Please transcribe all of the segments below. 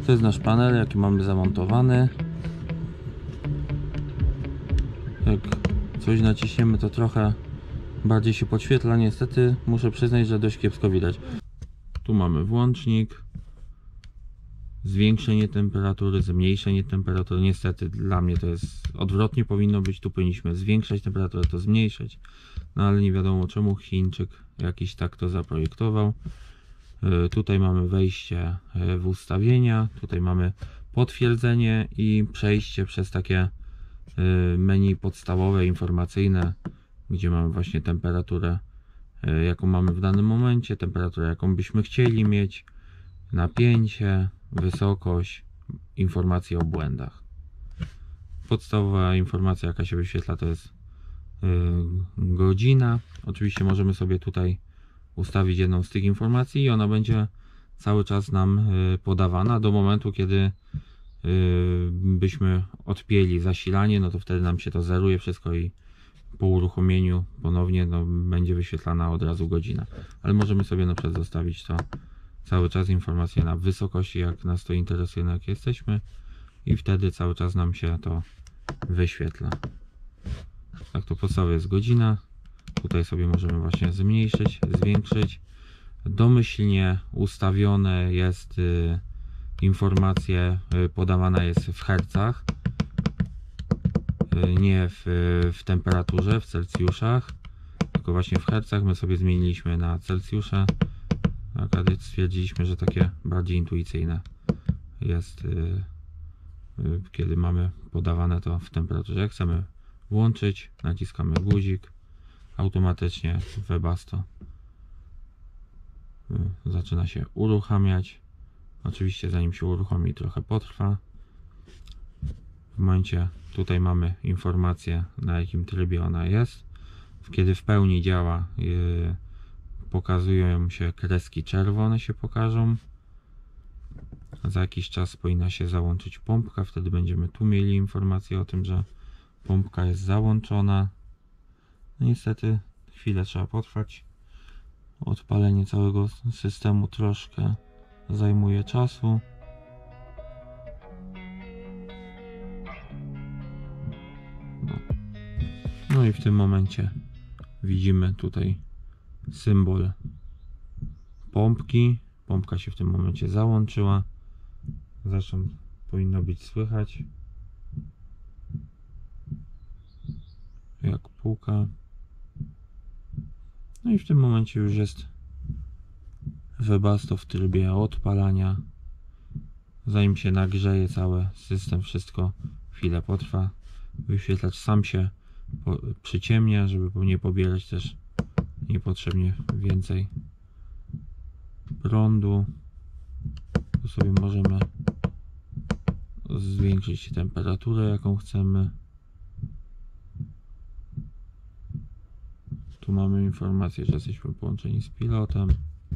To jest nasz panel, jaki mamy zamontowany. Jak coś naciśniemy, to trochę bardziej się podświetla. Niestety muszę przyznać, że dość kiepsko widać. Tu mamy włącznik, zwiększenie temperatury, zmniejszenie temperatury. Niestety dla mnie to jest odwrotnie, powinno być. Tu powinniśmy zwiększać temperaturę, to zmniejszać. No ale nie wiadomo czemu Chińczyk jakiś tak to zaprojektował. Tutaj mamy wejście w ustawienia, tutaj mamy potwierdzenie i przejście przez takie menu podstawowe, informacyjne, gdzie mamy właśnie temperaturę, jaką mamy w danym momencie, temperaturę, jaką byśmy chcieli mieć, napięcie, wysokość, informacje o błędach. Podstawowa informacja, jaka się wyświetla, to jest godzina. Oczywiście możemy sobie tutaj ustawić jedną z tych informacji i ona będzie cały czas nam podawana do momentu, kiedy byśmy odpięli zasilanie, no to wtedy nam się to zeruje wszystko i po uruchomieniu ponownie będzie wyświetlana od razu godzina. Ale możemy sobie na przykład zostawić to cały czas informację na wysokości, jak nas to interesuje, na jak jesteśmy, i wtedy cały czas nam się to wyświetla. Tak, to podstawowa jest godzina. Tutaj sobie możemy właśnie zmniejszyć, zwiększyć. Domyślnie ustawione jest informacja, podawana jest w hercach, nie w temperaturze, w Celsjuszach, tylko właśnie w hercach. My sobie zmieniliśmy na Celsjusze. Akurat stwierdziliśmy, że takie bardziej intuicyjne jest, kiedy mamy podawane to w temperaturze. Jak chcemy włączyć, naciskamy guzik, automatycznie Webasto zaczyna się uruchamiać. Oczywiście zanim się uruchomi, trochę potrwa. W momencie tutaj mamy informację, na jakim trybie ona jest. Kiedy w pełni działa, pokazują się kreski czerwone, się pokażą. Za jakiś czas powinna się załączyć pompka, wtedy będziemy tu mieli informację o tym, że pompka jest załączona. No niestety chwilę trzeba potrwać. Odpalenie całego systemu troszkę zajmuje czasu. No i w tym momencie widzimy tutaj symbol pompki. Pompka się w tym momencie załączyła. Zresztą powinno być słychać, jak puka. No i w tym momencie już jest Webasto w trybie odpalania. Zanim się nagrzeje cały system, wszystko chwilę potrwa. Wyświetlacz sam się przyciemnia, żeby nie pobierać też niepotrzebnie więcej prądu. Tu sobie możemy zwiększyć temperaturę, jaką chcemy. Tu mamy informację, że jesteśmy połączeni z pilotem.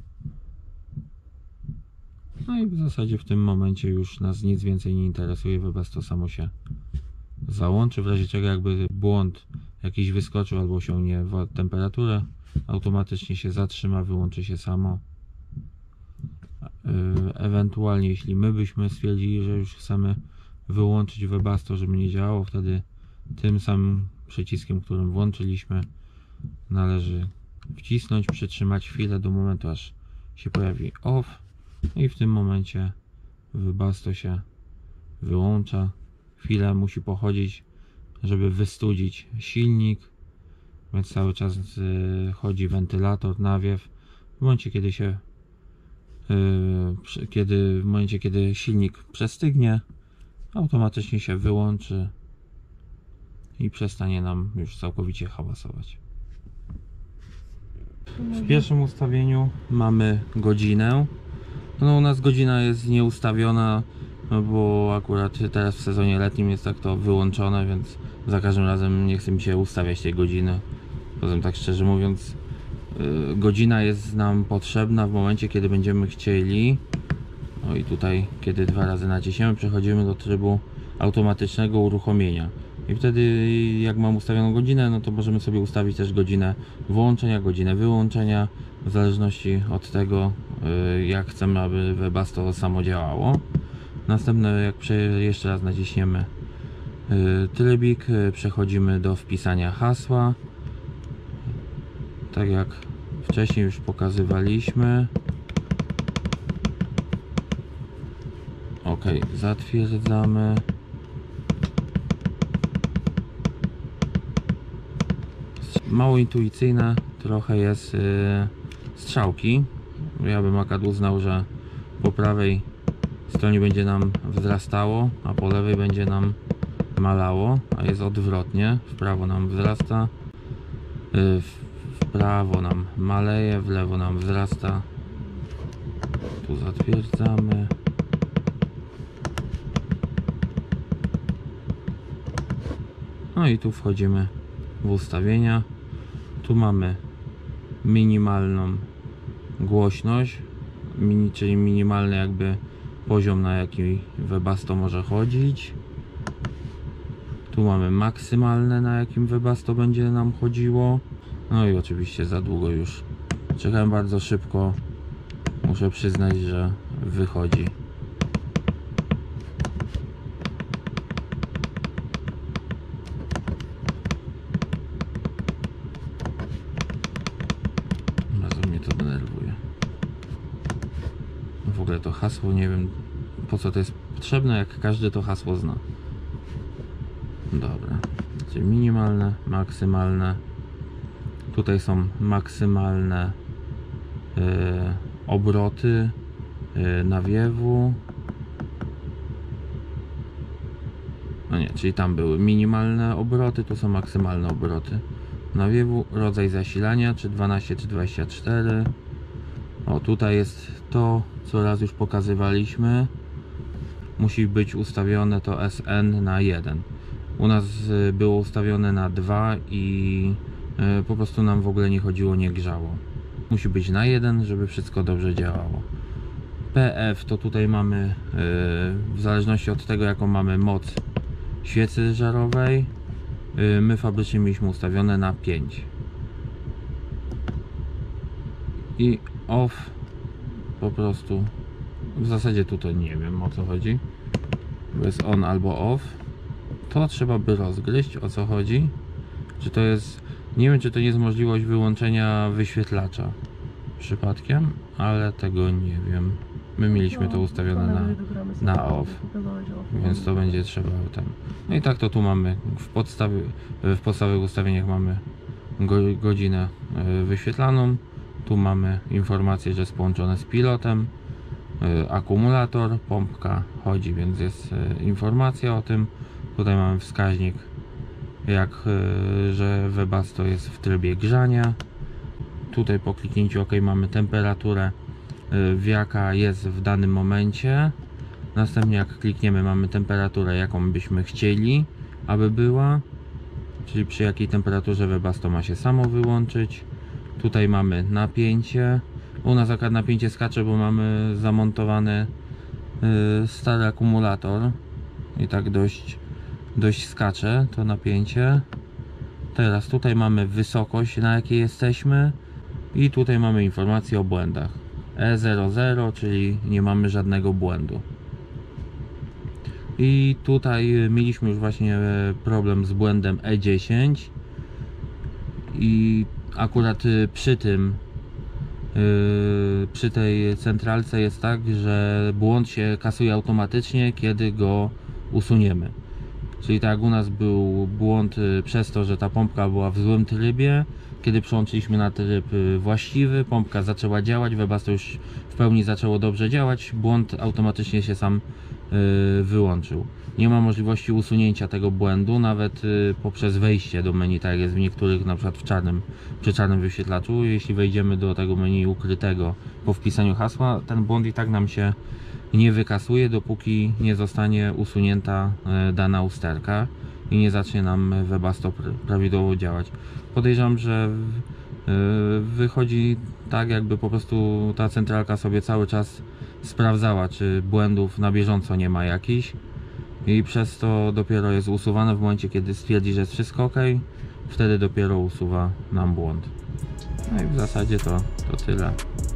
No i w zasadzie w tym momencie już nas nic więcej nie interesuje. Webasto samo się załączy. W razie czego jakby błąd jakiś wyskoczył albo osiągnie temperaturę, automatycznie się zatrzyma, wyłączy się samo. Ewentualnie jeśli my byśmy stwierdzili, że już chcemy wyłączyć Webasto, żeby nie działało, wtedy tym samym przyciskiem, którym włączyliśmy, należy wcisnąć, przytrzymać chwilę do momentu, aż się pojawi OFF, i w tym momencie Webasto się wyłącza. Chwilę musi pochodzić, żeby wystudzić silnik, więc cały czas chodzi wentylator, nawiew. W momencie kiedy silnik przestygnie, automatycznie się wyłączy i przestanie nam już całkowicie hałasować. W pierwszym ustawieniu mamy godzinę. No u nas godzina jest nieustawiona, no bo akurat teraz w sezonie letnim jest tak to wyłączone, więc za każdym razem nie chce mi się ustawiać tej godziny. Poza tym, tak szczerze mówiąc, godzina jest nam potrzebna w momencie, kiedy będziemy chcieli. No i tutaj, kiedy 2 razy naciśniemy, przechodzimy do trybu automatycznego uruchomienia. I wtedy, jak mam ustawioną godzinę, no to możemy sobie ustawić też godzinę włączenia, godzinę wyłączenia, w zależności od tego, jak chcemy, aby Webasto samo działało. Następne, jak jeszcze raz naciśniemy trybik, przechodzimy do wpisania hasła. Tak jak wcześniej już pokazywaliśmy. OK, zatwierdzamy. Mało intuicyjne trochę jest strzałki. Ja bym akurat uznał, że po prawej stronie będzie nam wzrastało, a po lewej będzie nam malało, a jest odwrotnie. W prawo nam wzrasta, w prawo nam maleje, w lewo nam wzrasta. Tu zatwierdzamy. No i tu wchodzimy w ustawienia. Tu mamy minimalną głośność, czyli minimalny jakby poziom, na jaki Webasto może chodzić. Tu mamy maksymalne, na jakim Webasto będzie nam chodziło. No i oczywiście za długo już czekałem, bardzo szybko, muszę przyznać, że wychodzi. Bardzo mnie to denerwuje. W ogóle to hasło, nie wiem po co to jest potrzebne, jak każdy to hasło zna. Dobra, czyli minimalne, maksymalne. Tutaj są maksymalne obroty nawiewu. No nie, czyli tam były minimalne obroty, tu są maksymalne obroty nawiewu. Rodzaj zasilania, czy 12, czy 24. O, tutaj jest to, co raz już pokazywaliśmy. Musi być ustawione to SN na 1. U nas było ustawione na 2 i po prostu nam w ogóle nie chodziło, nie grzało. Musi być na 1, żeby wszystko dobrze działało. PF to tutaj mamy w zależności od tego, jaką mamy moc świecy żarowej. My fabrycznie mieliśmy ustawione na 5. I off po prostu w zasadzie tutaj nie wiem, o co chodzi. Bo jest on albo off. To trzeba by rozgryźć, o co chodzi. Czy to jest, nie wiem, czy to nie jest możliwość wyłączenia wyświetlacza przypadkiem, ale tego nie wiem. My mieliśmy to ustawione na off, więc to będzie trzeba tam. No i tak to tu mamy w podstawowych ustawieniach mamy godzinę wyświetlaną. Tu mamy informację, że jest połączone z pilotem. Akumulator, pompka chodzi, więc jest informacja o tym. Tutaj mamy wskaźnik, że Webasto jest w trybie grzania. Tutaj po kliknięciu OK mamy temperaturę, w jaka jest w danym momencie. Następnie jak klikniemy, mamy temperaturę, jaką byśmy chcieli, aby była, czyli przy jakiej temperaturze Webasto ma się samo wyłączyć. Tutaj mamy napięcie. U nas akurat napięcie skacze, bo mamy zamontowany stary akumulator i tak dość skacze to napięcie. Teraz tutaj mamy wysokość, na jakiej jesteśmy, i tutaj mamy informację o błędach. E00, czyli nie mamy żadnego błędu. I tutaj mieliśmy już właśnie problem z błędem E10 i akurat przy tej centralce jest tak, że błąd się kasuje automatycznie, kiedy go usuniemy. Czyli tak jak u nas był błąd przez to, że ta pompka była w złym trybie. Kiedy przełączyliśmy na tryb właściwy, pompka zaczęła działać, Webasto już w pełni zaczęło dobrze działać, błąd automatycznie się sam wyłączył. Nie ma możliwości usunięcia tego błędu, nawet poprzez wejście do menu, tak jak jest w niektórych, na przykład przy czarnym wyświetlaczu. Jeśli wejdziemy do tego menu ukrytego po wpisaniu hasła, ten błąd i tak nam się nie wykasuje, dopóki nie zostanie usunięta dana usterka i nie zacznie nam Webasto prawidłowo działać. Podejrzewam, że wychodzi tak, jakby po prostu ta centralka sobie cały czas sprawdzała, czy błędów na bieżąco nie ma jakichś, i przez to dopiero jest usuwane w momencie, kiedy stwierdzi, że jest wszystko ok, wtedy dopiero usuwa nam błąd. No i w zasadzie to tyle.